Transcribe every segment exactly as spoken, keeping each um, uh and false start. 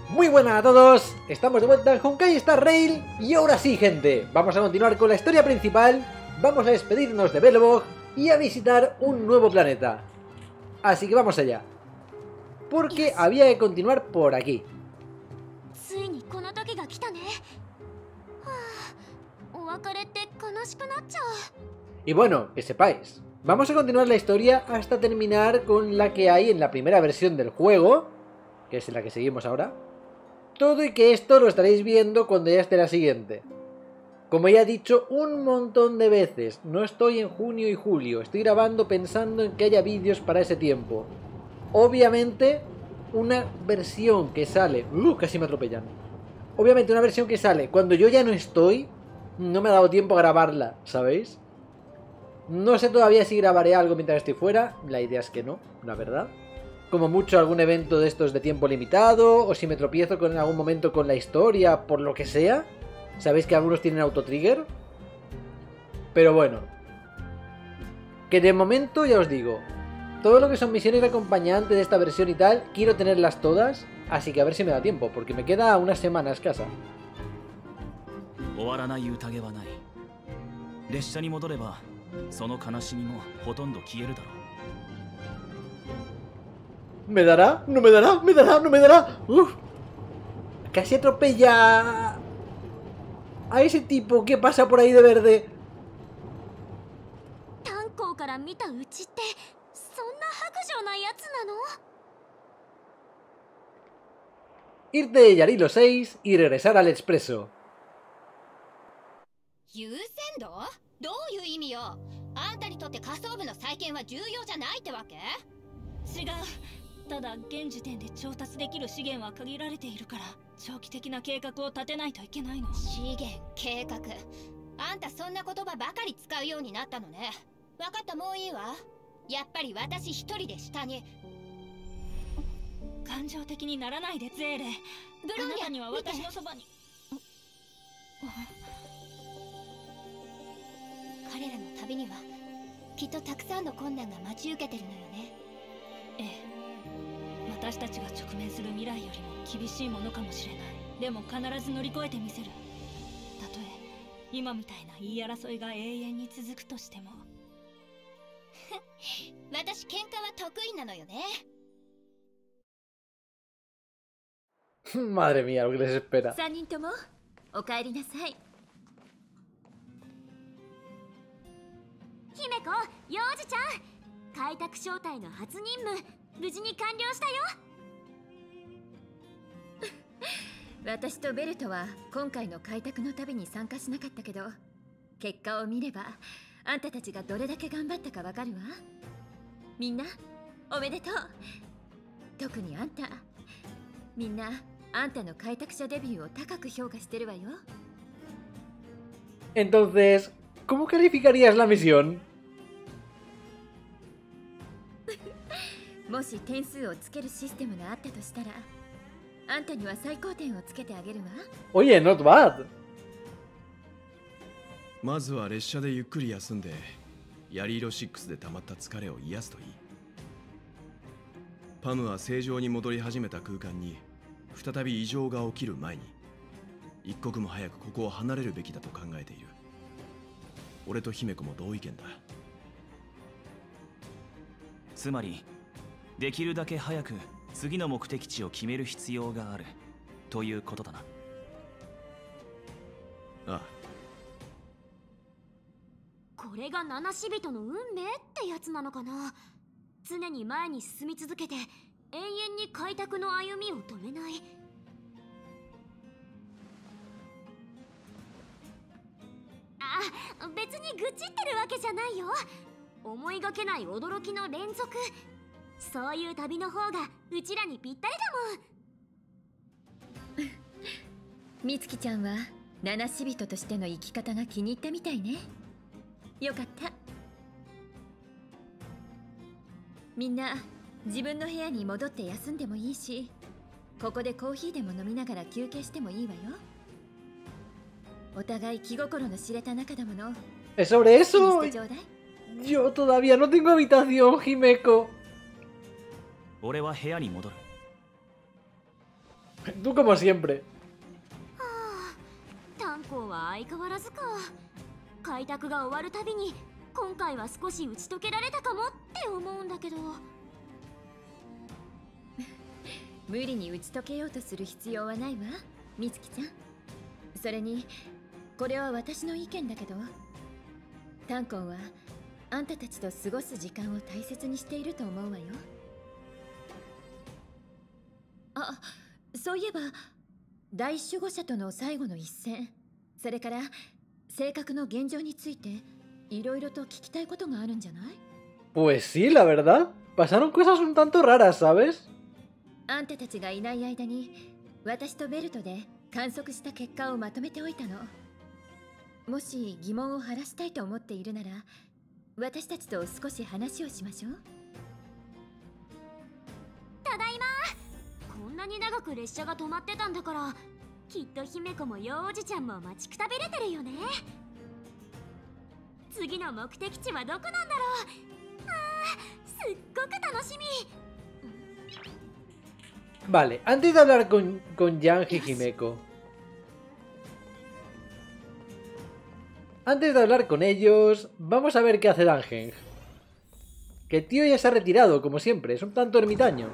Muy buenas a todos, estamos de vuelta en Honkai Star Rail y ahora sí, gente, vamos a continuar con la historia principal, vamos a despedirnos de Belobog y a visitar un nuevo planeta. Así que vamos allá, porque había que continuar por aquí. Y bueno, que sepáis, vamos a continuar la historia hasta terminar con la que hay en la primera versión del juego, que es en la que seguimos ahora. Todo y que esto lo estaréis viendo cuando ya esté la siguiente. Como ya he dicho un montón de veces, no estoy en junio y julio, estoy grabando pensando en que haya vídeos para ese tiempo. Obviamente, una versión que sale... ¡Uh! Casi me atropellan. Obviamente una versión que sale cuando yo ya no estoy, no me ha dado tiempo a grabarla, ¿sabéis? No sé todavía si grabaré algo mientras estoy fuera, la idea es que no, la verdad. Como mucho algún evento de estos de tiempo limitado, o si me tropiezo con, en algún momento con la historia, por lo que sea. Sabéis que algunos tienen autotrigger. Pero bueno. Que de momento ya os digo, todo lo que son misiones de acompañante de esta versión y tal, quiero tenerlas todas, así que a ver si me da tiempo, porque me queda unas semanas escasa. ¿Me dará? ¿No me dará? ¿Me dará? ¿No me dará? Uf. Casi atropella a ese tipo que pasa por ahí de verde. Irte de Yarilo seis y regresar al expreso. Madre mía, lo que les espera. Entonces, ¿cómo calificarías la misión? Oye, not bad. Ah. これが七死人の運命ってやつなのかな。常に前に進み続けて永遠に開拓の歩みを止めない。あ、別に愚痴ってるわけじゃないよ。思いがけない驚きの連続。そういう旅の方がうちらにぴったりだもん。 みつきちゃんは七死人としての生き方が気に入ったみたいね。よかった。みんな自分の部屋に戻って休んでもいいし、ここでコーヒーでも飲みながら休憩してもいいわよ。お互い気心の知れた仲だもの。 Es sobre eso. Yo todavía no tengo habitación, Himeko. Tú como siempre. 炭鉱は相変わらずか。開拓が終わるたびに今回は少し打ち解けられたかもって思うんだけど。 無理に打ち解けようとする必要はないわ、みつきちゃん。それにこれは私の意見だけど、炭鉱はあんたたちと過ごす時間を大切にしていると思うわよ。あ、そういえば大守護者との最後の一戦、それから性格の現状についていろいろと聞きたいことがあるんじゃない？ Pues sí, la verdad. Pasaron cosas un tanto raras, ¿sabes? あんたたちがいない間に私とベルトで観測した結果をまとめておいたの。もし疑問を晴らしたいと思っているなら、私たちと少し話をしましょう。 ただいま。こんなに長く列車が止まってたんだから、きっと姫子もようじちゃんも待ちくたびれてるよね。次の目的地はどこなんだろう。あー、すっごく楽しみ。 Vale, antes de hablar con, con Yang y Himeko, antes de hablar con ellos, vamos a ver qué hace Danheng. Que el tío ya se ha retirado, como siempre, es un tanto ermitaño.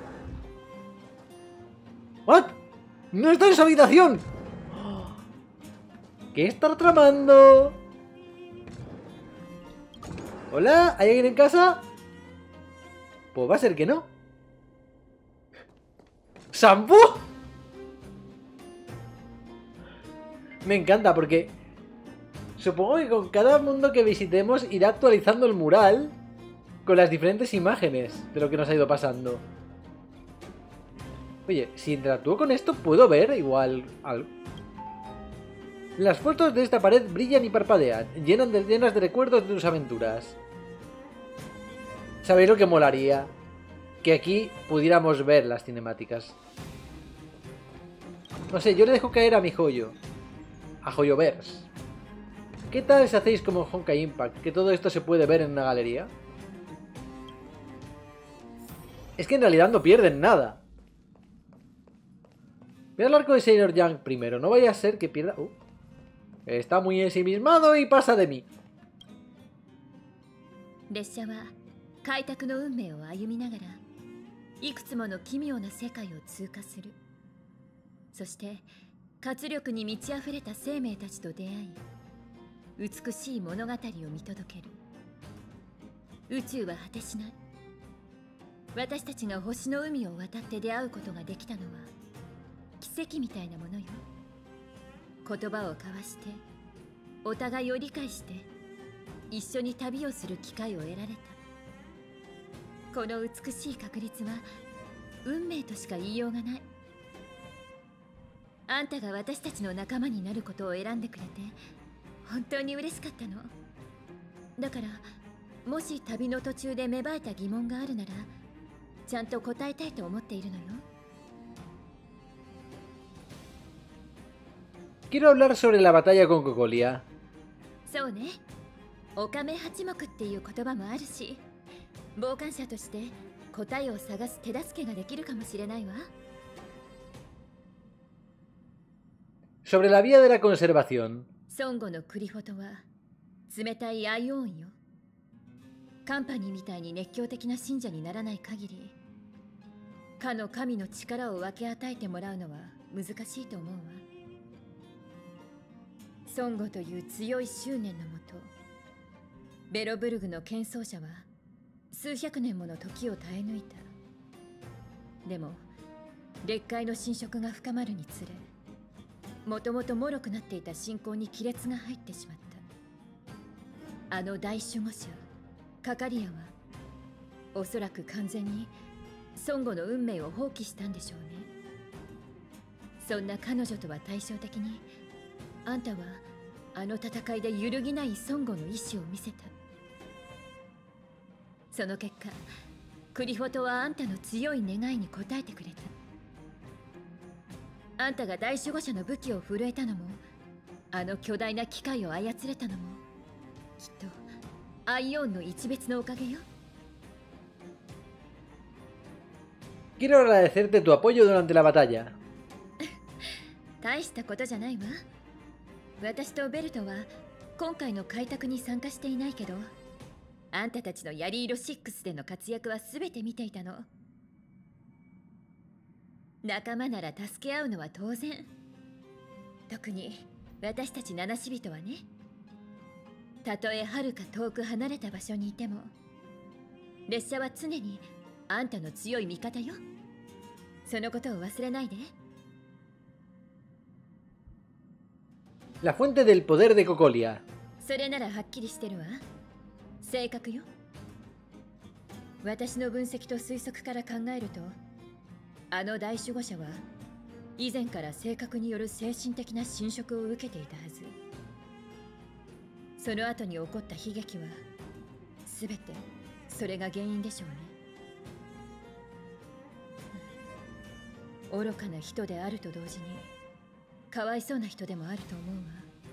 ¿What? ¡No está en su habitación! ¿Qué está tramando? ¿Hola? ¿Hay alguien en casa? Pues va a ser que no. ¿Sampo? Me encanta porque supongo que con cada mundo que visitemos irá actualizando el mural con las diferentes imágenes de lo que nos ha ido pasando. Oye, si interactúo con esto puedo ver igual algo. Las fotos de esta pared brillan y parpadean, llenan de, llenas de recuerdos de tus aventuras. ¿Sabéis lo que molaría? Que aquí pudiéramos ver las cinemáticas. No sé, yo le dejo caer a mi joyo. A Joyoverse. ¿Qué tal si hacéis como Honkai Impact? Que todo esto se puede ver en una galería. Es que en realidad no pierden nada. Voy a hablar con el señor Yang primero. No vaya a ser que pierda... Uh, está muy ensimismado y pasa de mí. 列車は開拓の運命を歩みながらいくつもの奇妙な世界を通過する。そして活力に満ち溢れた生命たちと出会い、美しい物語を見届ける。宇宙は果てしない。私たちが星の海を渡って出会うことができたのは奇跡みたいなものよ。言葉を交わしてお互いを理解して一緒に旅をする機会を得られた。この美しい確率は運命としか言いようがない。あんたが私たちの仲間になることを選んでくれて本当に嬉しかったの。だからもし旅の途中で芽生えた疑問があるならちゃんと答えたいと思っているのよ。 Quiero hablar sobre la batalla con Cocolia. そうね。オカメ八目っていう言葉もあるし、傍観者として答えを探す手助けができるかもしれないわ。 Sobre la vía de la conservación. 孫悟のクリフォトは冷たいアイオンよ。カンパニーみたいに熱狂的な信者にならない限り、かの神の力を分け与えてもらうのは難しいと思うわ。孫悟という強い執念のもと、ベロブルグの剣奏者は数百年もの時を耐え抜いた。でも劣界の侵食が深まるにつれ、もともと脆くなっていた信仰に亀裂が入ってしまった。あの大守護者カカリアはおそらく完全に孫悟の運命を放棄したんでしょうね。そんな彼女とは対照的にあんたはあの戦いで揺るぎない孫悟の意志を見せた。その結果クリフォトはあんたの強い願いに応えてくれた。あんたが大守護者の武器を震えたのも、あの巨大な機械を操れたのも、きっとアイオンの一別のおかげよ。 Quiero agradecerte tu apoyo durante la batalla. 大したことじゃないわ。私とベルトは今回の開拓に参加していないけど、あんたたちのヤリーロシックスでの活躍は全て見ていたの。仲間なら助け合うのは当然。特に私たち七死人はね。たとえはるか遠く離れた場所にいても、列車は常にあんたの強い味方よ。そのことを忘れないで。 La fuente del poder de Cocolia. それならはっきりしてるわ。正確よ。私の分析と推測から考えると、あの大守護者は以前から性格による精神的な侵食を受けていたはず。その後に起こった悲劇は全てそれが原因でしょうね。愚かな人であると同時にかわいそうな人でもあると思うわ。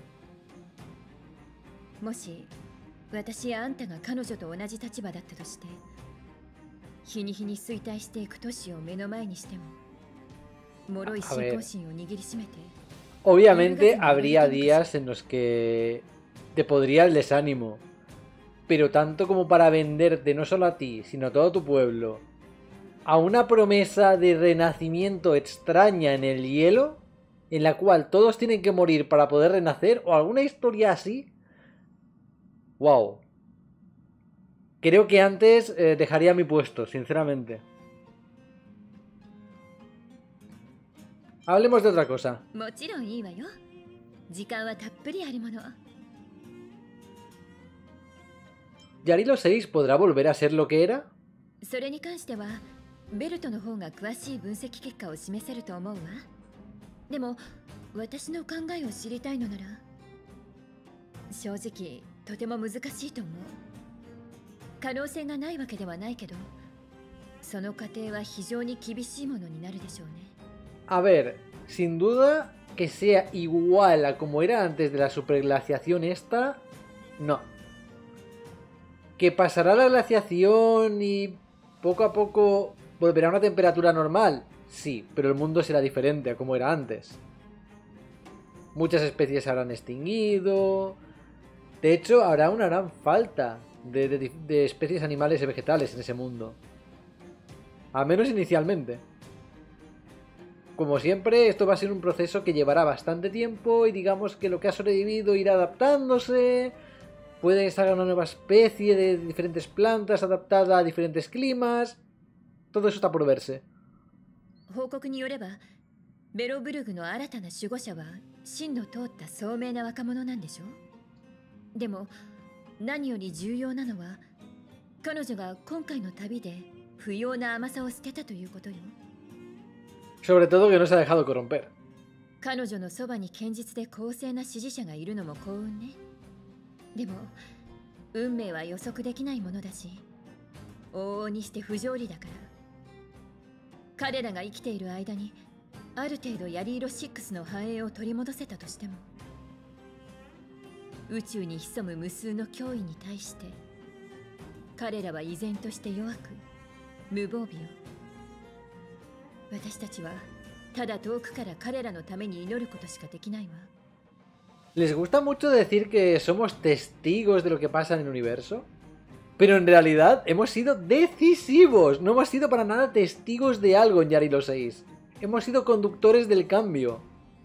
もし私やあんたが彼女と同じ立場だったとして、日に日に衰退していく都市を目の前にしても、脆い信仰心を握りしめて。 Obviamente habría días en los que te podría el desánimo, pero tanto como para venderte no solo a ti, sino a todo tu pueblo, a una promesa de renacimiento extraña en el hielo, en la cual todos tienen que morir para poder renacer, o alguna historia así. Wow. Creo que antes eh, dejaría mi puesto, sinceramente. Hablemos de otra cosa. ¿Yarilo seis podrá volver a ser lo que era? それに関してはベルトの方が詳しい分析結果を示せると思うわ。でも私の考えを知りたいのなら、正直とても難しいと思う。可能性がないわけではないけど、その過程は非常に厳しいものになるでしょうね。 A ver, sin duda que sea igual a como era antes de la superglaciación esta, no. Que pasará la glaciación y poco a poco volverá a una temperatura normal, sí, pero el mundo será diferente a como era antes. Muchas especies se habrán extinguido. De hecho, habrá una gran falta de, de, de especies animales y vegetales en ese mundo. Al menos inicialmente. Como siempre, esto va a ser un proceso que llevará bastante tiempo y digamos que lo que ha sobrevivido irá adaptándose. Puede que salga una nueva especie de diferentes plantas adaptada a diferentes climas. Todo eso está por verse. 報告によれば、ベロブルグの新たな守護者は真の通った聡明な若者なんでしょ。でも何より重要なのは、彼女が今回の旅で不要な甘さを捨てたということよ。 Sobre todo que no se ha dejado corromper. 彼女のそばに堅実で公正な支持者がいるのも幸運ね。でも運命は予測できないものだし、往々にして不条理だから。彼らが生きている間にある程度ヤリーロシックスの繁栄を取り戻せたとしても、宇宙に潜む無数の脅威に対して彼らは依然として弱く無防備よ。私たちはただ遠くから彼らのために祈ることしかできないわ。 Les gusta mucho decir que somos testigos de lo que pasa en el universo, pero en realidad hemos sido decisivos. No hemos sido para nada testigos de algo en Yarilo seis. Hemos sido conductores del cambio.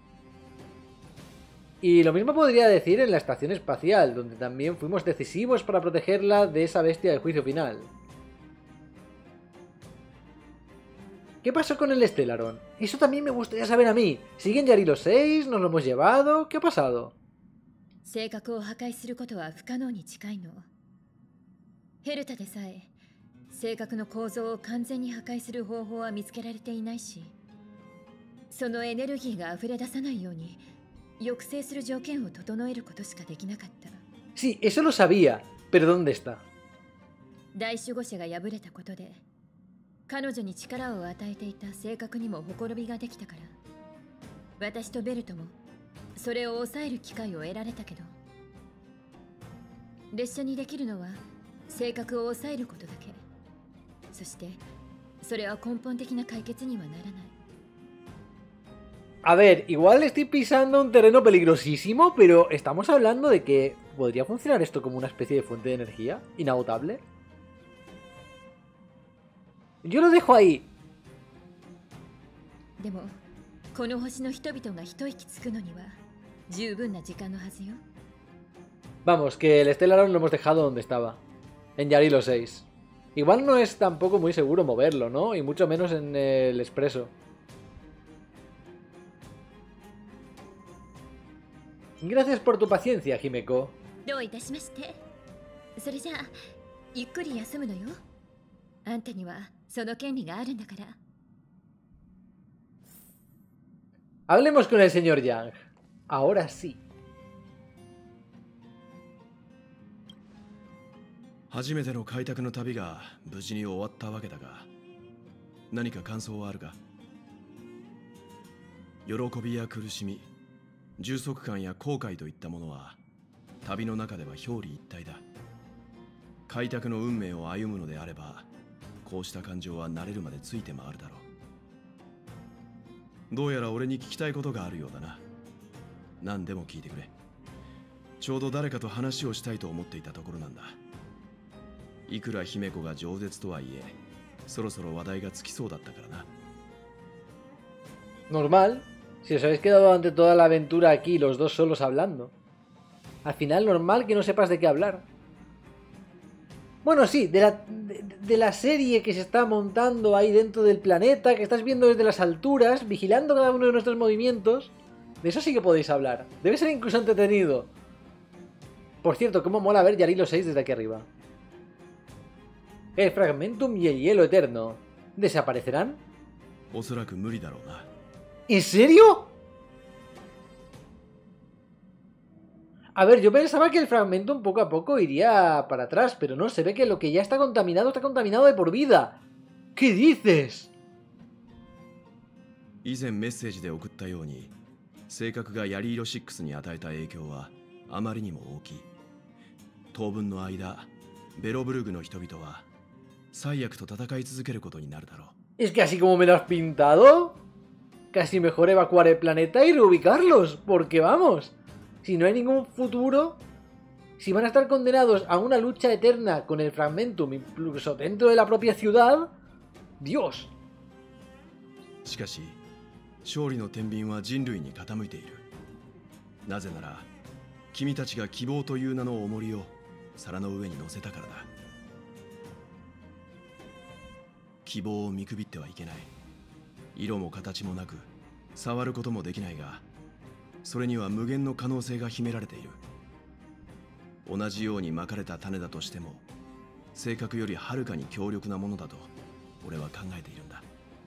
Y lo mismo podría decir en la estación espacial, donde también fuimos decisivos para protegerla de esa bestia del juicio final. ¿Qué pasó con el Stellaron? Eso también me gustaría saber a mí. ¿Sigue en Yarilo seis? ¿Nos lo hemos llevado? ¿Qué ha pasado? 性格を破壊することは不可能に近いの。ヘルタでさえ性格の構造を完全に破壊する方法は見つけられていないし、そのエネルギーが溢れ出さないように抑制する条件を整えることしかできなかった。 Sí, eso lo sabía, pero ¿dónde está? 大守護者が敗れたことで彼女に力を与えていた性格にもほころびができたから、私とベルトもそれを抑える機会を得られたけど、列車にできるのは性格を抑えることだけ。そしてそれは根本的な解決にはならない。 A ver, igual estoy pisando un terreno peligrosísimo, pero estamos hablando de que podría funcionar esto como una especie de fuente de energía inagotable. Yo lo dejo ahí. でもこの星の人々が一息つくのには十分な時間のはずよ。 Vamos, que el Stellaron lo hemos dejado donde estaba. En Yarilo seis. Igual no es tampoco muy seguro moverlo, ¿no? Y mucho menos en el Expreso. Gracias por tu paciencia, Himeko. どういたしまして。それじゃあゆっくり休むのよ。あんたにはその権利があるんだから。 Hablemos con el señor Yang. Ahora sí. 初めての開拓の旅が無事に終わったわけだが、何か感想はあるか？喜びや苦しみ、充足感や後悔といったものは旅の中では表裏一体だ。開拓の運命を歩むのであれば、こうした感情は慣れるまでついて回るだろう。どうやら俺に聞きたいことがあるようだな。何でも聞いてくれ。ちょうど誰かと話をしたいと思っていたところなんだ。いくら姫子が饒舌とはいえ、そろそろ話題がつきそうだったからな。 Normal. Si os habéis quedado ante toda la aventura aquí los dos solos hablando. Al final normal que no sepas de qué hablar. Bueno, sí, de la, de, de la serie que se está montando ahí dentro del planeta, que estás viendo desde las alturas, vigilando cada uno de nuestros movimientos. De eso sí que podéis hablar. Debe ser incluso entretenido. Por cierto, cómo mola ver Yarilo seis desde aquí arriba. El Fragmentum y el hielo eterno. ¿Desaparecerán? ¿En serio? A ver, yo pensaba que el Fragmentum poco a poco iría para atrás, pero no, se ve que lo que ya está contaminado está contaminado de por vida. ¿Qué dices? 以前メッセージで送ったように、性格がヤリーロシックスに与えた影響はあまりにも大きい。当分の間、ベロブルグの人々は最悪と戦い続けることになるだろう。 Es que así como me lo has pintado, casi mejor evacuar el planeta y reubicarlos, porque vamos, si no hay ningún futuro, si van a estar condenados a una lucha eterna con el Fragmentum, incluso dentro de la propia ciudad, Dios. しかし、勝利の天秤は人類に傾いている。なぜなら、君たちが希望という名の重りを皿の上に乗せたからだ。希望を見くびってはいけない。色も形もなく、触ることもできないが、それには無限の可能性が秘められている。同じようにまかれた種だとしても、性格よりはるかに強力なものだと俺は考えているんだ。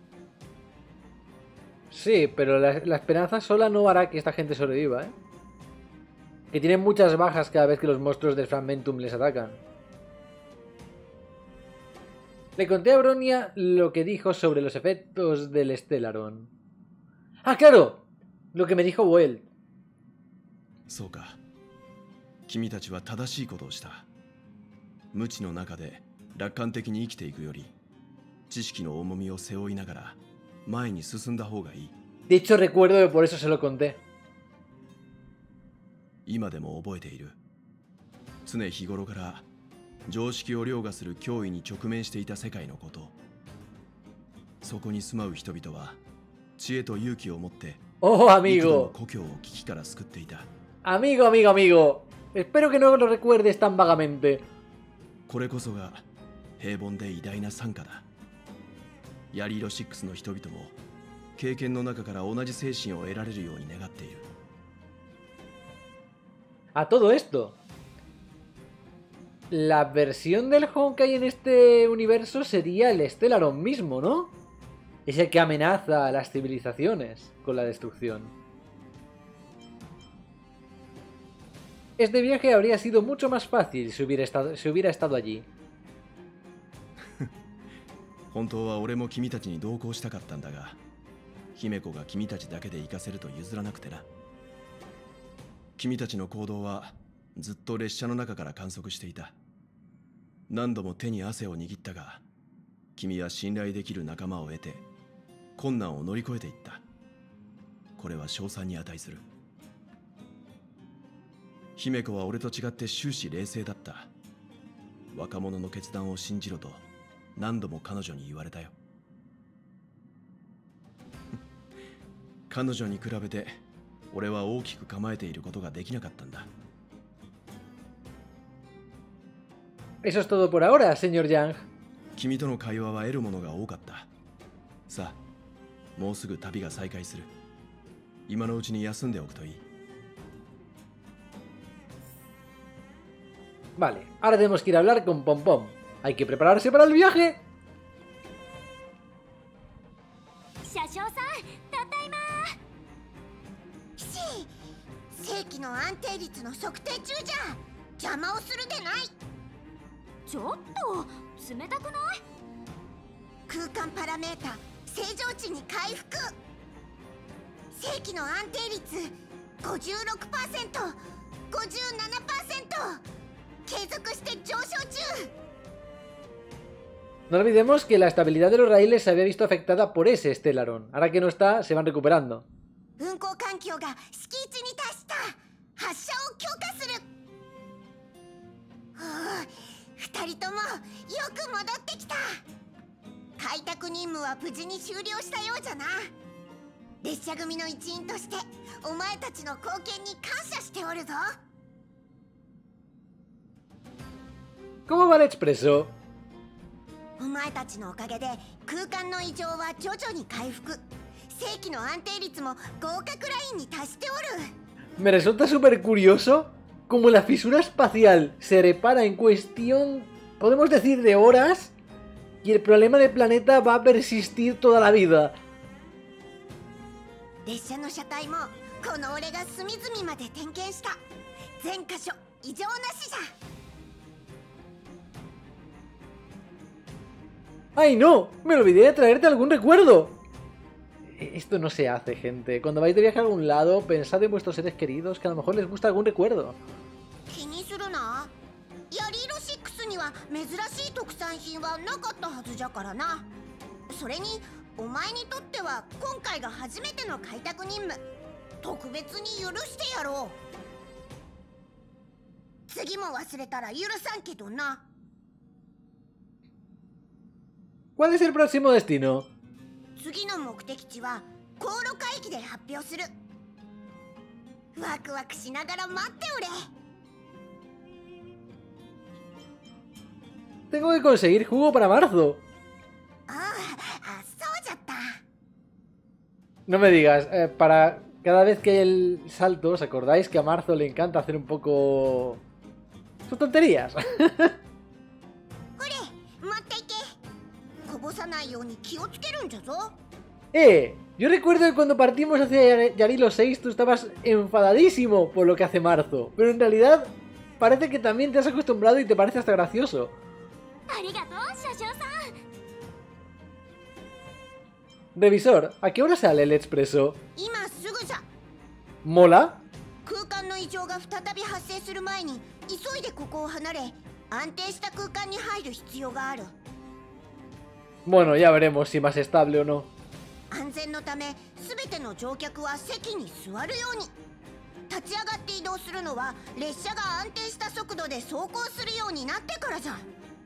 Sí, pero la, la esperanza sola no hará que esta gente sobreviva, ¿eh? Que tienen muchas bajas cada vez que los monstruos del Fragmentum les atacan. Le conté a Bronia lo que dijo sobre los efectos del Stellaron. ¡Ah, claro! Lo que me dijo Boel. そうか。君たちは正しいことをした。無知の中で楽観的に生きていくより、知識の重みを背負いながら前に進んだ方がいい。 De hecho, recuerdo que por eso se lo conté. 今でも覚えている。常日頃から常識を凌駕する脅威に直面していた世界のこと。そこに住まう人々は知恵と勇気を持って、 Oh, amigo. 故郷を危機から救っていた。 Amigo, amigo, amigo. Espero que no lo recuerdes tan vagamente. これこそが平凡で偉大な賛歌だ。ヤリーロシックスの人々も経験の中から同じ精神を得られるように願っている。 A todo esto, la versión del Honkai en este universo sería el Stellaron mismo, ¿no? Es el que amenaza a las civilizaciones con la destrucción. Este viaje habría sido mucho más fácil si hubiera estado, si hubiera estado allí. 本当は俺も君たちに同行したかったんだが、姫子が君たちだけで行かせると譲らなくてな。君たちの行動はずっと列車の中から観測していた。何度も手に汗を握ったが、君は信頼できる仲間を得て困難を乗り越えていった。 これは称賛に値する。姫子は俺と違って終始冷静だった。若者の決断を信じろと何度も彼女に言われたよ。彼女に比べて俺は大きく構えていることができなかったんだ。 Eso es todo por ahora, señor Yang. 君との会話は得るものが多かった。さあ、もうすぐ旅が再開する。今のうちに休んでおくといい。 Vale, ahora tenemos que ir a hablar con Pom Pom. Hay que prepararse para el viaje. 車掌さん、ただいま。 騎士、正規の安定率の測定中じゃ。邪魔をするでない。 ちょっと冷たくない？ 空間パラメータ正常値に回復。正規の安定率 ごじゅうろくパーセント、ごじゅうななパーセント 継続して上昇中。 No olvidemos que la estabilidad de los raíles se había visto afectada por ese Stellaron. Ahora que no está, se van recuperando. 運行環境が敷地に達した。発射を許可する。はあ、二人ともよく戻ってきた。開拓任務は無事に終了したようじゃな。列車組の一員としてお前たちの貢献に感謝しておるぞ。 ¿Cómo va el expreso? お前たちのおかげで空間の異常は徐々に回復。正規の安定率も合格ラインに達しておる。 Me resulta súper curioso cómo la fisura espacial se repara en cuestión, podemos decir, de horas, y el problema del planeta va a persistir toda la vida. 列車の車体もこの俺が隅々まで点検した。全箇所異常なしじゃ。 ¡Ay, no! Me olvidé de traerte algún recuerdo. Esto no se hace, gente. Cuando vais de viaje a algún lado, pensad en vuestros seres queridos, que a lo mejor les gusta algún recuerdo. 気にするな。ヤリーロシックスには珍しい特産品はなかったはずじゃからな。それにお前にとっては今回が初めての開拓任務。特別に許してやろう。次も忘れたら許さんけどな。 ¿Cuál es el próximo destino? 次の目的地は航路海域で発表する。ワクワクしながら待っておれ。 Tengo que conseguir jugo para marzo. ああ、そうじゃった。 No me digas, eh, para cada vez que hay el salto, ¿os acordáis que a Marzo le encanta hacer un poco sus tonterías? ほれ、持っていけ。こぼさないように気をつけるんじゃぞ。 Eh, yo recuerdo que cuando partimos hacia Yarilo seis tú estabas enfadadísimo por lo que hace Marzo, pero en realidad parece que también te has acostumbrado y te parece hasta gracioso. ありがとう、車掌さん。 Revisor, ¿a qué hora sale el expreso? 今すぐじゃ。 ¿Mola? 空間の異常が再び発生する前に急いでここを離れ、安定した空間に入る必要がある。 Bueno, ya veremos si más estable o no. 安全のため全ての乗客は席に座るように。立ち上がって移動するのは列車が安定した速度で走行するようになってからじゃ。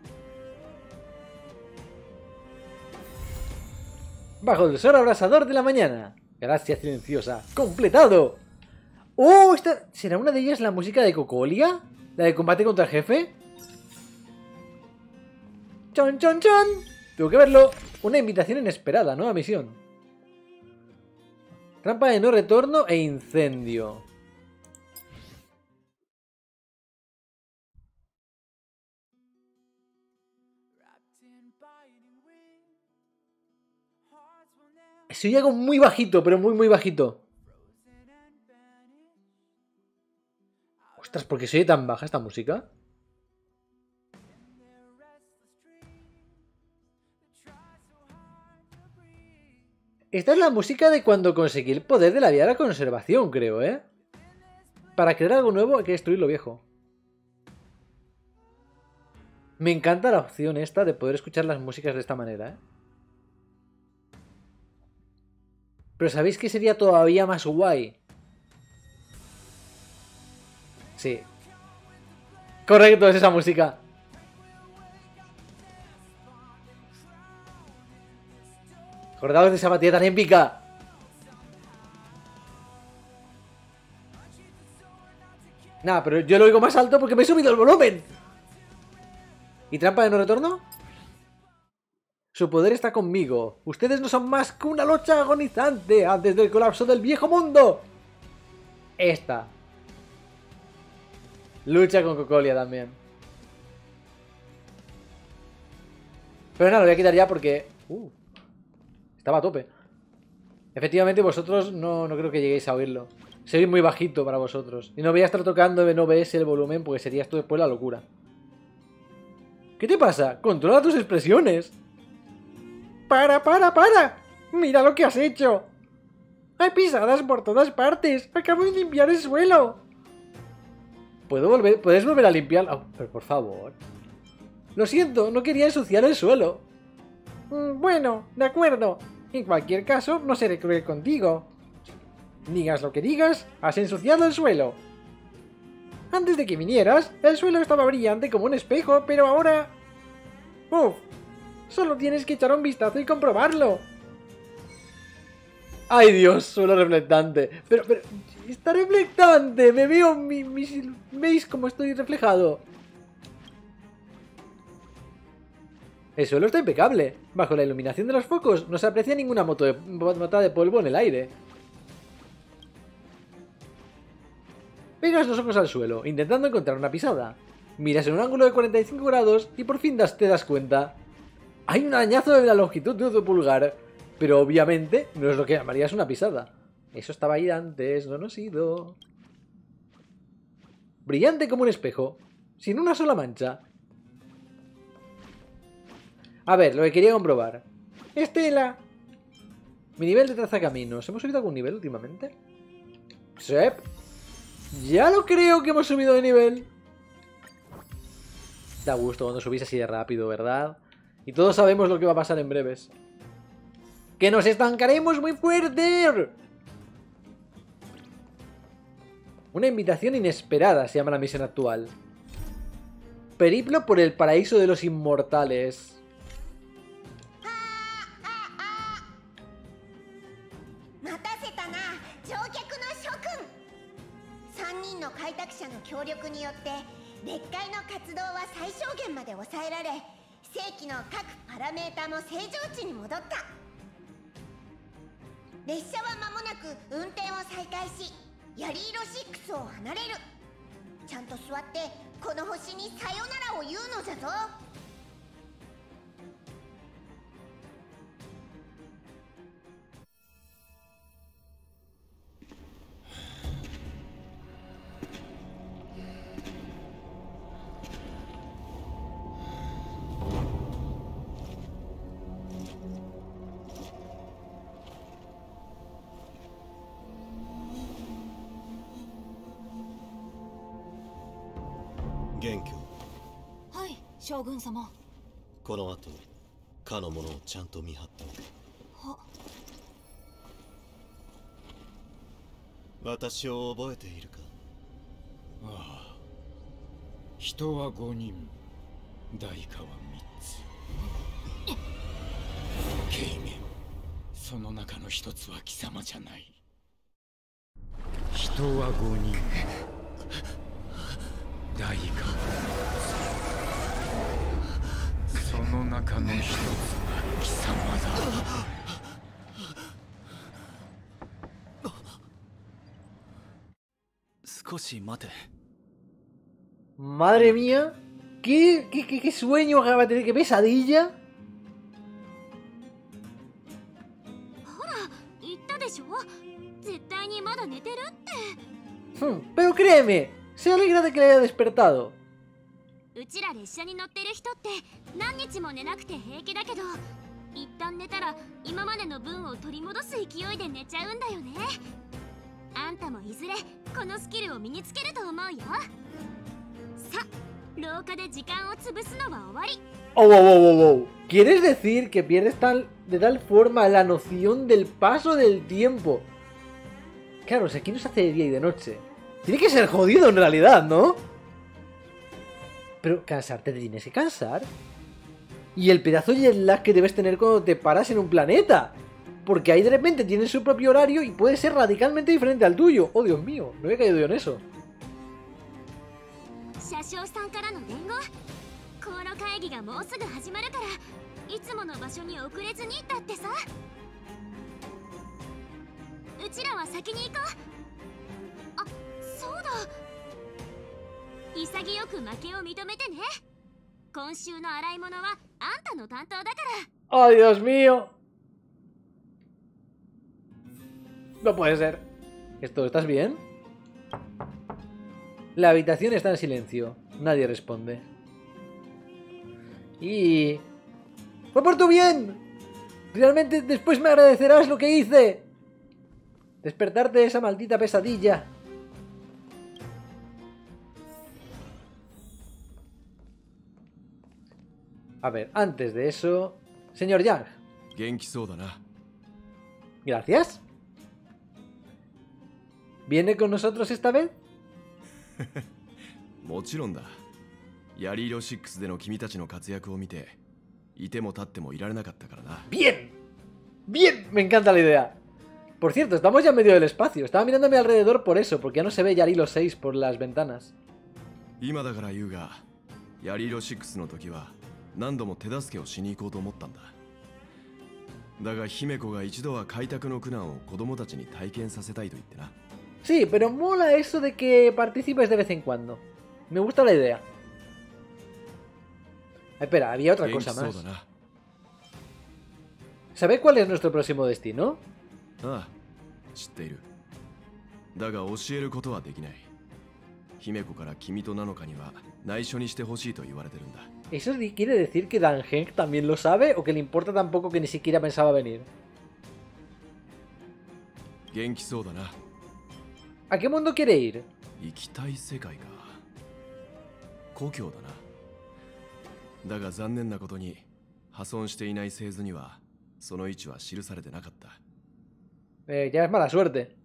Bajo el sol abrasador de la mañana. Gracias silenciosa. ¡Completado! ¡Oh! Esta... ¿Será una de ellas la música de Cocolia? ¿La de combate contra el jefe? ¡Chon, chon, chon! Tengo que verlo. Una invitación inesperada, nueva misión. Trampa de no retorno e incendio. Se oye algo muy bajito, pero muy muy bajito. Ostras, ¿por qué se oye tan baja esta música? Esta es la música de cuando conseguí el poder de la vía de la conservación, creo, ¿eh? Para crear algo nuevo hay que destruir lo viejo. Me encanta la opción esta de poder escuchar las músicas de esta manera, ¿eh? Pero ¿sabéis que sería todavía más guay? Sí. Correcto, es esa música. Acordaos de esa batalla tan épica. Nada, pero yo lo oigo más alto porque me he subido el volumen. ¿Y trampa de no retorno? Su poder está conmigo. Ustedes no son más que una lucha agonizante antes del colapso del viejo mundo. Esta. Lucha con Cocolia también. Pero nada, lo voy a quitar ya porque... Uh, estaba a tope. Efectivamente vosotros no, no creo que lleguéis a oírlo. Soy muy bajito para vosotros. Y no voy a estar tocando en O B S el volumen porque sería esto después la locura. ¿Qué te pasa? Controla tus expresiones. ¡Para, para, para! ¡Mira lo que has hecho! ¡Hay pisadas por todas partes! ¡Acabo de limpiar el suelo! ¿Puedo volver? ¿Puedes volver a limpiar? Oh, pero por favor. Lo siento, no quería ensuciar el suelo. Mm, bueno, de acuerdo. En cualquier caso, no seré cruel contigo. Digas lo que digas, has ensuciado el suelo. Antes de que vinieras, el suelo estaba brillante como un espejo, pero ahora... ¡Uf! Solo tienes que echar un vistazo y comprobarlo. ¡Ay, Dios! Suelo reflectante. Pero, pero... ¡Está reflectante! Me veo... Mi, mi, ¿veis cómo estoy reflejado? El suelo está impecable. Bajo la iluminación de los focos no se aprecia ninguna moto de, mota de polvo en el aire. Pegas los ojos al suelo, intentando encontrar una pisada. Miras en un ángulo de cuarenta y cinco grados y por fin das, te das cuenta. Hay un arañazo de la longitud de tu pulgar, pero obviamente no es lo que llamarías una pisada. Eso estaba ahí antes, no nos ha ido. Brillante como un espejo, sin una sola mancha. A ver, lo que quería comprobar. Estela. Mi nivel de trazacaminos. ¿Hemos subido algún nivel últimamente? Sep. Ya lo creo que hemos subido de nivel. Da gusto cuando subís así de rápido, ¿verdad? Y todos sabemos lo que va a pasar en breves. ¡Que nos estancaremos muy fuerte! Una invitación inesperada se llama la misión actual. Periplo por el paraíso de los inmortales. 開拓者の協力によって列界の活動は最小限まで抑えられ、正規の各パラメータも正常値に戻った。列車は間もなく運転を再開し、ヤリーロシックスを離れる。ちゃんと座ってこの星にさよならを言うのじゃぞ。 元凶。 はい、将軍様。 この後かの者をちゃんと見張っておけ。 は。 私を覚えているか。 ああ、人はごにん、代価はみっつ。軽減。その中の一つは貴様じゃない。人はごにん、代価はその中の一つは貴様だ。 少し待て。 Madre mía, ¿qué, qué, qué, qué sueño acaba de tener? ¿Qué pesadilla? ほら、言ったでしょ。絶対にまだ寝てるって。 Hmm, pero créeme, se alegra de que le haya despertado. うちら列車に乗ってる人って何日も寝なくて平気だけど、一旦寝たら今までの分を取り戻す勢いで寝ちゃうんだよね。あんたもいずれこのスキルを身につけると思うよ。さ、廊下で時間を潰すのは終わり。 Oh, wow, wow, wow, wow. ¿Quieres decir que pierdes tal, de tal forma la noción del paso del tiempo? Claro, o sea, aquí no se hace de día y de noche. Tiene que ser jodido en realidad, ¿no? Pero cansarte te tienes que cansar. Y el pedazo de jet lag que debes tener cuando te paras en un planeta. Porque ahí de repente tienen su propio horario y puede ser radicalmente diferente al tuyo. Oh, Dios mío, no había caído yo en eso. ¡Oh, Dios mío! No puede ser. ¿Esto estás bien? La habitación está en silencio. Nadie responde. Y... ¡fue por tu bien! Realmente después me agradecerás lo que hice. Despertarte de esa maldita pesadilla. A ver, antes de eso... Señor Yang. Gracias. ¿Viene con nosotros esta vez? ¡Bien! ¡Bien! Me encanta la idea. Por cierto, estamos ya en medio del espacio. Estaba mirando a mi alrededor por eso, porque ya no se ve Yarilo seis por las ventanas. Sí, pero mola eso de que participes de vez en cuando. Me gusta la idea. Espera, había otra cosa más. ¿Sabéis cuál es nuestro próximo destino? Ah, ¿eso quiere decir que Dan Heng también lo sabe o que le importa tan poco que ni siquiera pensaba venir? ¿A qué mundo quiere ir? Eh, ya es mala suerte.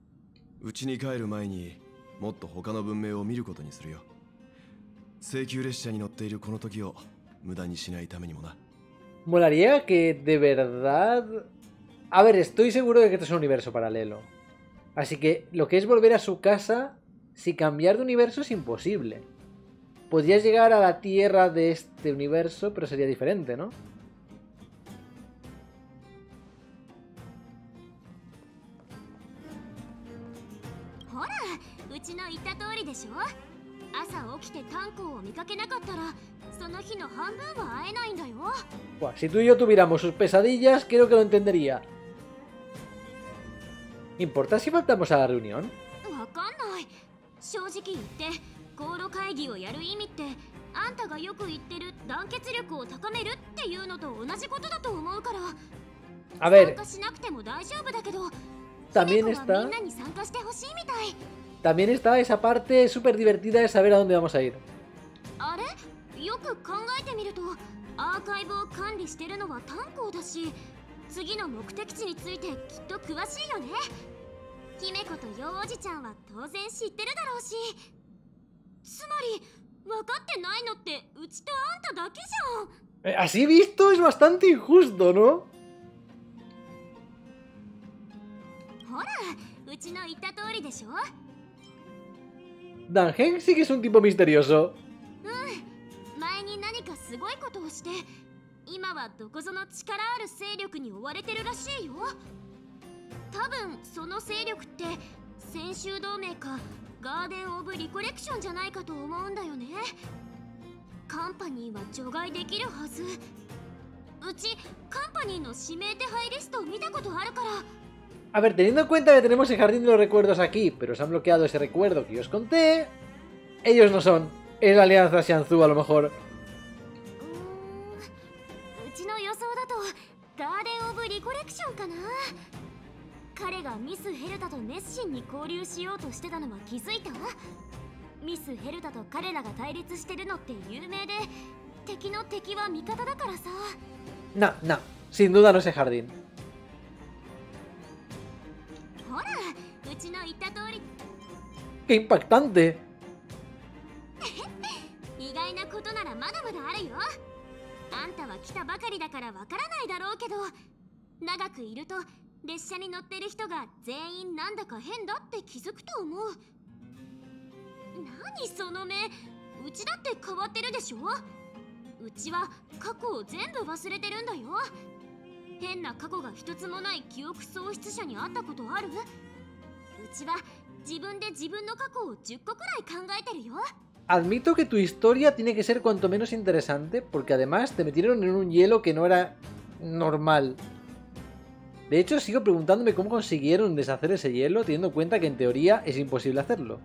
Molaría que de verdad... A ver, estoy seguro de que esto es un universo paralelo. Así que lo que es volver a su casa, si cambiar de universo es imposible. Podrías llegar a la Tierra de este universo, pero sería diferente, ¿no? Buah, si tú y yo tuviéramos sus pesadillas, creo que lo entendería. ¿Importa si faltamos a la reunión? A ver, también está... También está esa parte súper divertida de saber a dónde vamos a ir. Así visto es bastante injusto, ¿no? Dan Heng sí que es un tipo misterioso. A ver, teniendo en cuenta que tenemos el jardín de los recuerdos aquí, pero se han bloqueado ese recuerdo que yo os conté, ellos no son. Es la alianza Xianzhu a lo mejor. 敵の敵は味方だからさ。 No, no, sin duda no es el jardín. ほら、うちの言った通り。 ¡Qué impactante! 意外なことならまだまだあるよ。あんたは来たばかりだからわからないだろうけど、長くいると列車に乗ってる人が全員なんだか変だって気づくと思う。何その目、うちだって変わってるでしょ。うちは過去を全部忘れてるんだよ。変な過去が一つもない記憶喪失者に会ったことある？うちは自分で自分の過去をじゅっこくらい考えてるよ。 Admito que tu historia tiene que ser cuanto menos interesante, porque además te metieron en un hielo que no era normal. De hecho, sigo preguntándome cómo consiguieron deshacer ese hielo, teniendo en cuenta que en teoría es imposible hacerlo.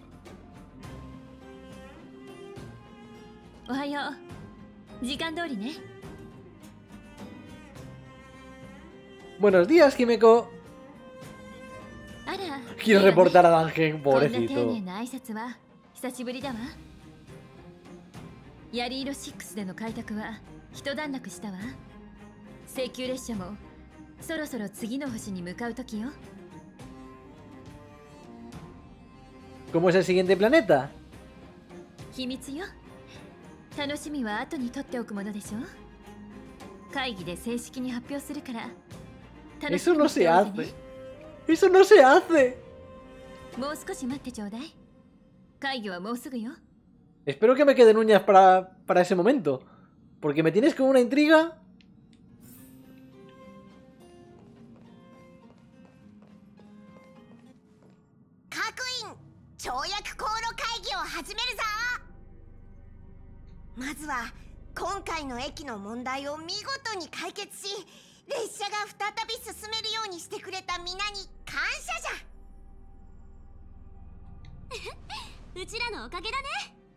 Buenos días, Himeko. Quiero reportar a Dangen, pobrecito. 久しぶりだわ。ヤリーロろくでの開拓は一段落したわ。請求列車もそろそろ次の星に向かう時よ。 ¿Cómo es el siguiente planeta? 秘密よ。楽しみは後に取っておくものでしょ。会議で正式に発表するから。 Eso no se hace. Eso no se hace. もう少し待ってちょうだい。 Espero que me queden uñas para, para ese momento, porque me tienes con una intriga. Kakuin, 跳躍航路会議を始めるぞ。まずは今回の駅の問題を見事に解決し、列車が再び進めるようにしてくれた皆に感謝じゃ。 うちらのおかげだね。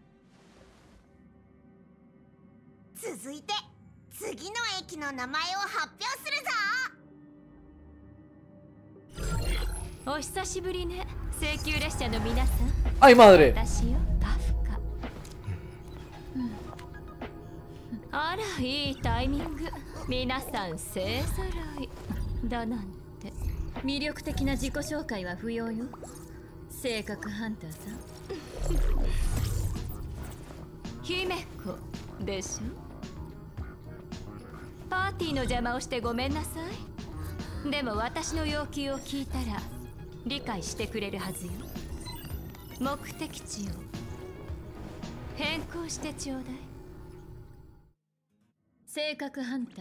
続いて次の駅の名前を発表するぞ。 お久しぶりね、請求列車の皆さん。 ¡Ay, madre! 私よ、カフカ。あら、いいタイミング。皆さん勢ぞろいだなんて。魅力的な自己紹介は不要よ。性格ハンターさん。 姫子でしょ。パーティーの邪魔をしてごめんなさい。でも私の要求を聞いたら理解してくれるはずよ。目的地を変更してちょうだい。性格ハンター、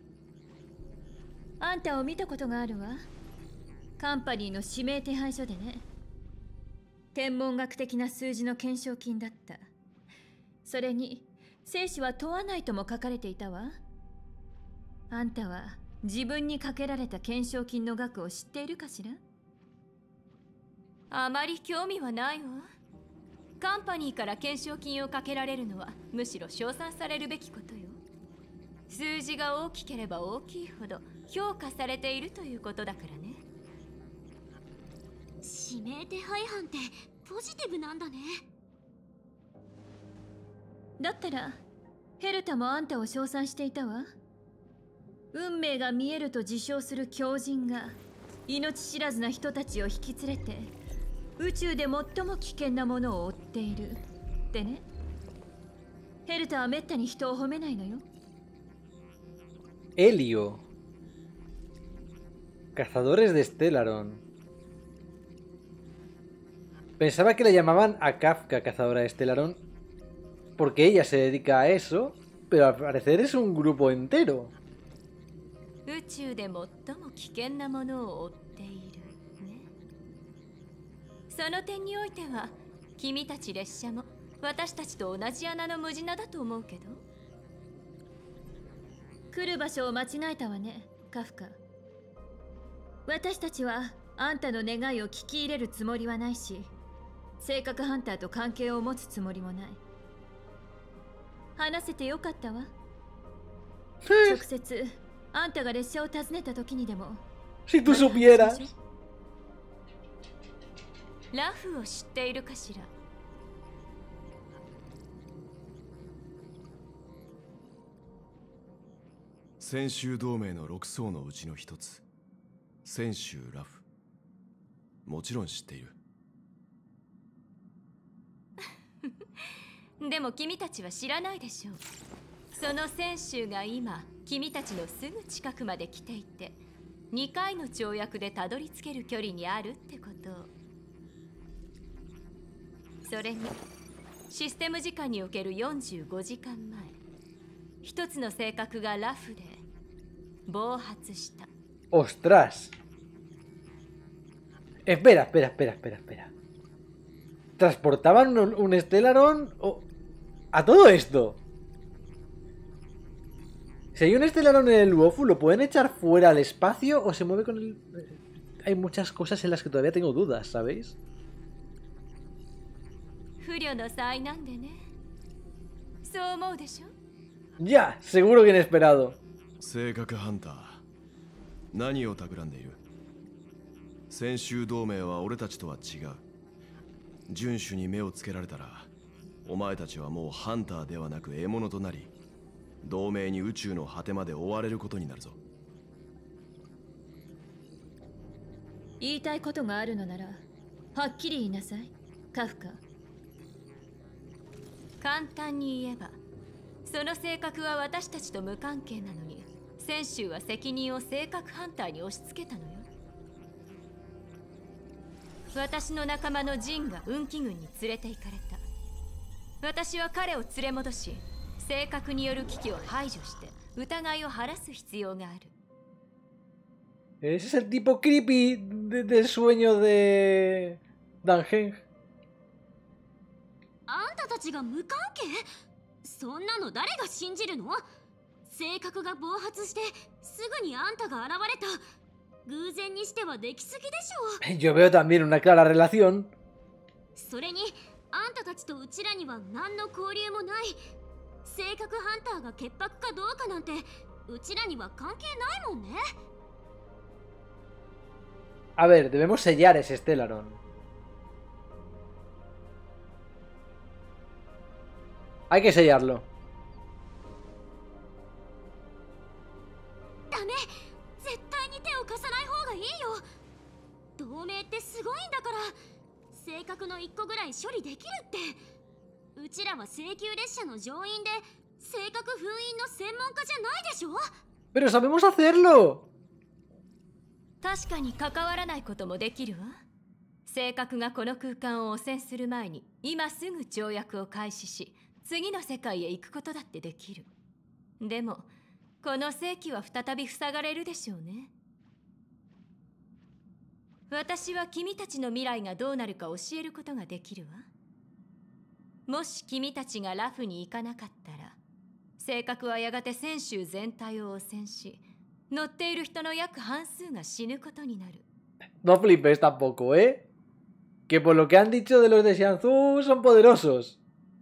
あんたを見たことがあるわ。カンパニーの指名手配書でね。 天文学的な数字の懸賞金だった。それに生死は問わないとも書かれていたわ。あんたは自分にかけられた懸賞金の額を知っているかしら。あまり興味はないわ。カンパニーから懸賞金をかけられるのはむしろ称賛されるべきことよ。数字が大きければ大きいほど評価されているということだからね。 指名手配犯ってポジティブなんだね。 だったらヘルタもあんたを称賛していたわ。運命が見えると自称する狂人が命知らずな人たちを引き連れて宇宙で最も危険なものを追っているってね。ヘルタはめったに人を褒めないのよ。 Helio. Cazadores de Stellaron. Pensaba que le llamaban a Kafka cazadora de Stellaron porque ella se dedica a eso, pero al parecer es un grupo entero. 宇宙で最も危険なものを追っているね。その点においては君たち列車も私たちと同じ穴の無地なだと思うけど。来る場所を間違えたわね、カフカ。私たちはあんたの願いを聞き入れるつもりはないし、性格ハンターと関係を持つつもりもない。話せてよかったわ。直接あんたが列車を訪ねた時にでも。 Si tú supieras. ラフを知っているかしら。 専修同盟の六層のうちの一つ、専修ラフ。もちろん知っている。 でも君たちは知らないでしょう。その専修が今君たちのすぐ近くまで来ていて、にかいの跳躍でたどり着ける距離にあるってことを。それにシステム時間におけるよんじゅうごじかんまえ、一つの性格がラフで暴発した。 Ostras. Espera, espera, espera, espera, espera. ¿Transportaban un, un Stellaron o... a todo esto? Si hay un Stellaron en el Uofu, ¿lo pueden echar fuera al espacio o se mueve con el...? Hay muchas cosas en las que todavía tengo dudas, ¿sabéis? Ya, seguro que inesperado. 性格ハンター、何を企んでいる？専修同盟は俺たちとは違う。遵守に目をつけられたら、お前たちはもうハンターではなく獲物となり、同盟に宇宙の果てまで追われることになるぞ。 言いたいことがあるのなら、はっきり言いなさい、カフカ。簡単に言えば、その性格は私たちと無関係なのに、専修は責任を性格ハンターに押し付けたのよ。私の仲間のジンが運気軍に連れて行かれた。私は彼を連れ戻し、性格による危機を排除して疑いを晴らす必要がある。 Ese es el tipo creepy de, del sueño de Dangen. あんたたちが無関係？そんなの誰が信じるの？性格が暴発してすぐにあんたが現れた。偶然にしてはできすぎでしょう。 Yo veo también una clara relación. それにあんたたちとうちらには何の交流もない。性格ハンターが潔白かどうかなんてうちらには関係ないもんね。 A ver, debemos sellar ese Stellaron. Hay que sellarlo. ダメ、絶対に手を貸さない方がいいよ。同盟ってすごいんだから、性格の一個ぐらい処理できるって。うちらは請求列車の乗員で性格封印の専門家じゃないでしょ。 Pero sabemos hacerlo. 確かに関わらないこともできるわ。性格がこの空間を汚染する前に今すぐ跳躍を開始し、次の世界へ行くことだってできる。でもこの世紀は再び塞がれるでしょうね。私は君たちの未来がどうなるか教えることができるわ。もし君たちがラフに行かなかったら、性格はやがて専修全体を汚染し、乗っている人の約半数が死ぬことになる。 No flipes tampoco, ¿eh? Que por lo que han dicho de los de Xianzhou son poderosos.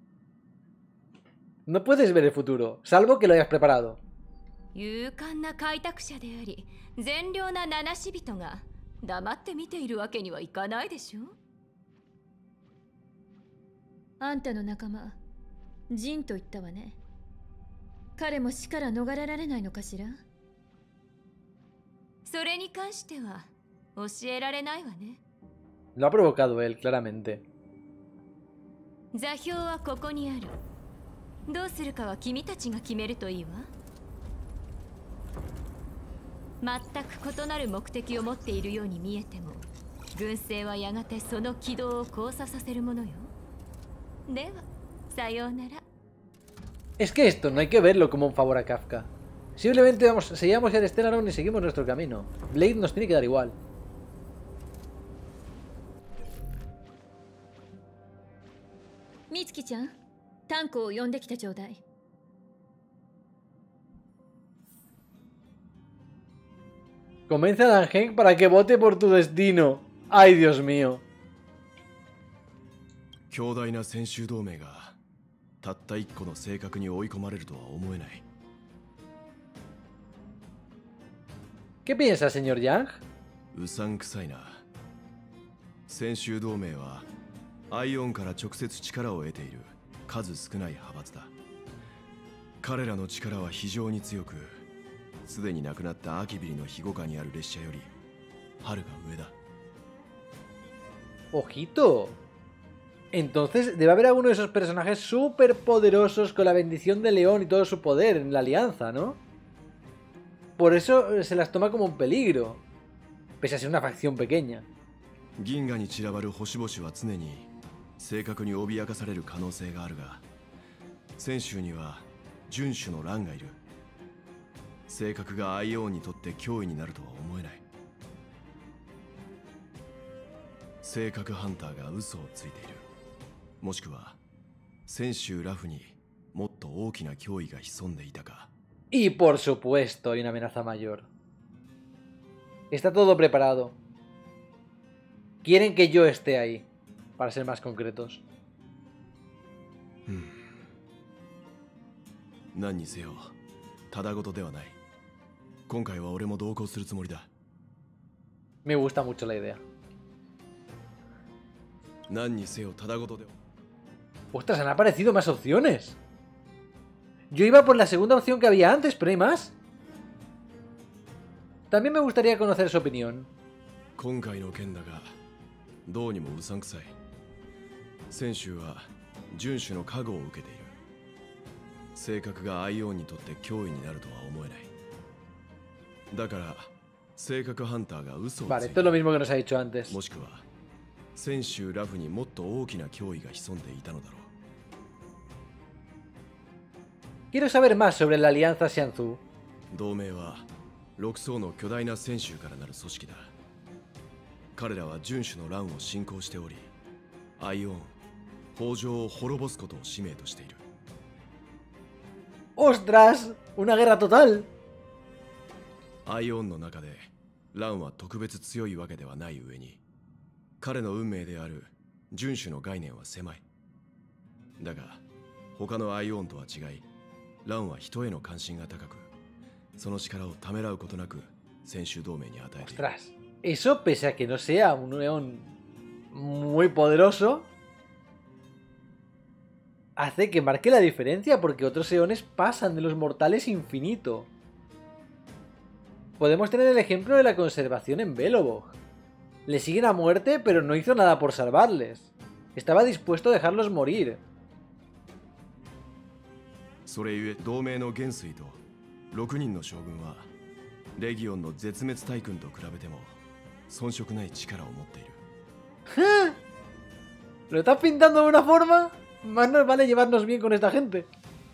No puedes ver el futuro, salvo que lo hayas preparado. 勇敢な開拓者であり、善良な七死人が黙って見ているわけにはいかないでしょ。あんたの仲間、ジンと言ったわね。彼も死から逃れられないのかしら。それに関しては教えられないわね。 Lo ha provocado él, claramente. 座標はここにある。どうするかは君たちが決めるといいわ。全く異なる目的を持っているように見えても、軍政はやがてその軌道を交差させるものよ。では、さようなら。 Es que esto no hay que verlo como un favor a Kafka. Simplemente vamos, sellamos el Stellaron y seguimos nuestro camino. Blade nos tiene que dar igual. Mitsuki-chan, Tankoを呼んできてちょうだい。 Convence a Dangen para que vote por tu destino. Ay, Dios mío. 強大な専修同盟がたった一個の性格に追い込まれるとは思えない。 ¿Qué piensa, señor Yang? うさんくさいな。専修同盟はアイオンから直接力を得ている数少ない派閥だ。彼らの力は非常に強く、 すでに亡くなったアキビリの庇護下にある列車よりはるか上だ。 Ojito. Entonces debe haber alguno de esos personajes súper poderosos con la bendición de León y todo su poder en la alianza, ¿no? Por eso se las toma como un peligro, pese a ser una facción pequeña. 銀河に散らばる星々は常に正確に脅かされる可能性があるが、泉州には遵守の乱がいる。性格がアイオンにとって脅威になるとは思えない。性格ハンターが嘘をついている。もしくは泉州ラフにもっと大きな脅威が潜んでいたか。 Y por supuesto hay una amenaza mayor. Está todo preparado. Quieren que yo esté ahí, para ser más concretos. 何にせよ、ただごとではない。今回は俺も同行するつもりだ。 Me gusta mucho la idea. 何にせよ、ただごとでは。 Ostras, han aparecido más opciones. Yo iba por la segunda opción que había antes, pero hay más. También me gustaría conocer su opinión. 今回の件だが、どうにもうさんくさい。泉州は遵守の加護を受けている。性格がアイオンにとって脅威になるとは思えない。だから性格ハンターが嘘をついている。 Vale, esto es lo mismo que nos ha dicho antes. もしくは泉州ラフにもっと大きな脅威が潜んでいたのだろう。 Quiero saber más sobre la alianza Xianzhu. 同盟は六層の巨大な泉州からなる組織だ。彼らは遵守の乱を信仰しており、アイオン、北条を滅ぼすことを使命としている。 ¡Ostras! ¡Una guerra total! アイオンの中で乱は特別強いわけではない上に、彼の運命である遵守の概念は狭い。だが他のアイオンとは違い、乱は人への関心が高く、その力をためらうことなく泉州同盟に与えている。 ¡Ostras! Eso, pese a que no sea un león muy poderoso, hace que marque la diferencia, porque otros eones pasan de los mortales infinito. Podemos tener el ejemplo de la conservación en Belobog. Le siguen a muerte, pero no hizo nada por salvarles. Estaba dispuesto a dejarlos morir. それゆえ同盟の元帥とろくにんの将軍はレギオンの絶滅大軍と比べても遜色ない力を持っている。 ¿Lo estás pintando de una forma? Más nos vale llevarnos bien con esta gente.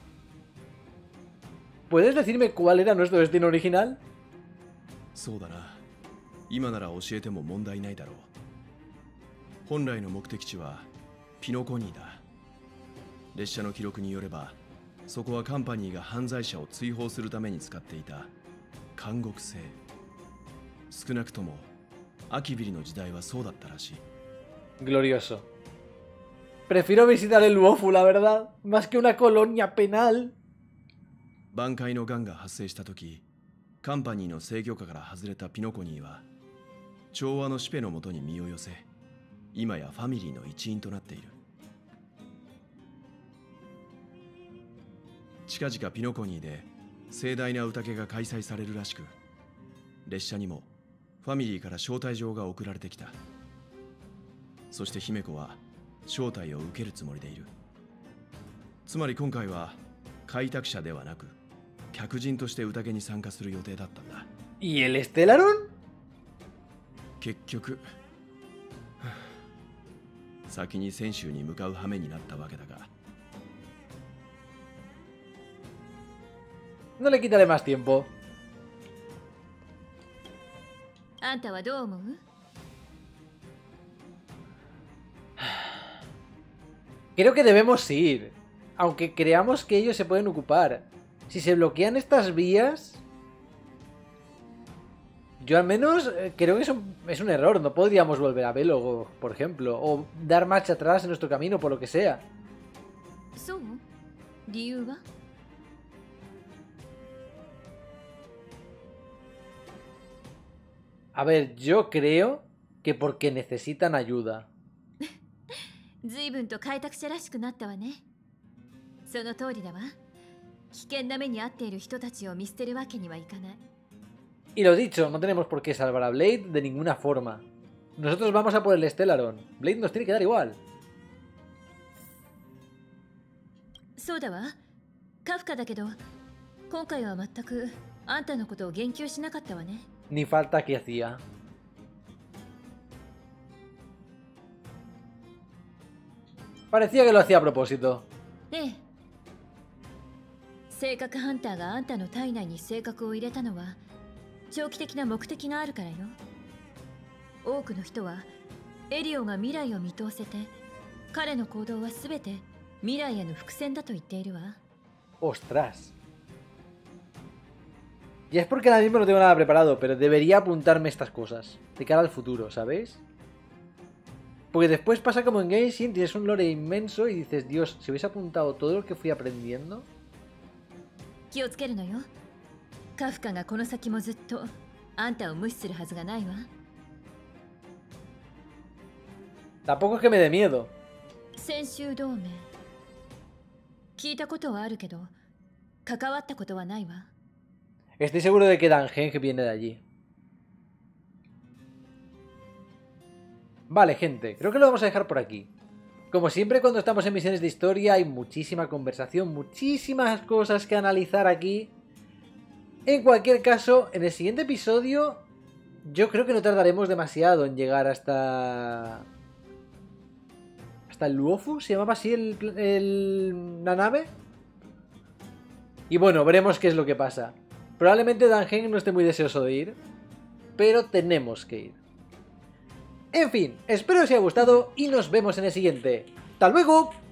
¿Puedes decirme cuál era nuestro destino original? そうだな。今なら教えても問題ないだろう。本来の目的地はピノコニーだ。列車の記録によれば、そこはカンパニーが犯罪者を追放するために使っていた監獄制。少なくともアキビリの時代はそうだったらしい。 Glorioso. Prefiero visitar el Luofu, la verdad, más que una colonia penal. 挽回の癌が発生した時、カンパニーの制御下から外れたピノコニーは調和のシペのもとに身を寄せ、今やファミリーの一員となっている。近々ピノコニーで盛大な宴が開催されるらしく、列車にもファミリーから招待状が送られてきた。そして姫子は招待を受けるつもりでいる。つまり今回は開拓者ではなく客人として宴に参加する予定だったんだ。 ¿Y el Estellaron? 結局先に泉州に向かう羽目になったわけだが。 No le quitaré más tiempo. あんたはどう思う？ Creo que debemos ir, aunque creamos que ellos se pueden ocupar. Si se bloquean estas vías, yo al menos eh, creo que es un, es un error. No podríamos volver a Belogog, por ejemplo, o dar marcha atrás en nuestro camino, por lo que sea. そう？理由は？ A ver, yo creo que porque necesitan ayuda. 随分と開拓者らしくなったわね。その通りだわ。 危険な目に遭っている人たちを見捨てるわけにはいかない。 Y lo dicho, no tenemos por qué salvar a Blade de ninguna forma. Nosotros vamos a por el Stellaron. Blade nos tiene que dar igual. そうだわ。カフカだけど、今回は全くあんたのことを言及しなかったわね。 Ni falta que hacía. Parecía que lo hacía a propósito. ねえ。性格ハンターがあんたの体内に性格を入れたのは長期的な目的があるからよ。多くの人はエリオが未来を見通せて、彼の行動はすべて未来への伏線だと言っているわ。 Ostras. Y es porque ahora mismo no tengo nada preparado, pero debería apuntarme estas cosas de cara al futuro, ¿sabéis? Porque después pasa como en Genshin, tienes un lore inmenso y dices, Dios, si hubiese apuntado todo lo que fui aprendiendo. 気をつけるのよ。カフカがこの先もずっとあんたを無視するはずがないわ。 Tampoco es que me dé miedo. 先週同盟。聞いたことはあるけど、関わったことはないわ。 Estoy seguro de que Danheng viene de allí. Vale, gente, creo que lo vamos a dejar por aquí. Como siempre, cuando estamos en misiones de historia hay muchísima conversación, muchísimas cosas que analizar aquí. En cualquier caso, en el siguiente episodio yo creo que no tardaremos demasiado en llegar hasta... ¿Hasta el Luofu? ¿Se llamaba así el, el... la nave? Y bueno, veremos qué es lo que pasa. Probablemente Danheng no esté muy deseoso de ir, pero tenemos que ir. En fin, espero que os haya gustado y nos vemos en el siguiente. ¡Hasta luego!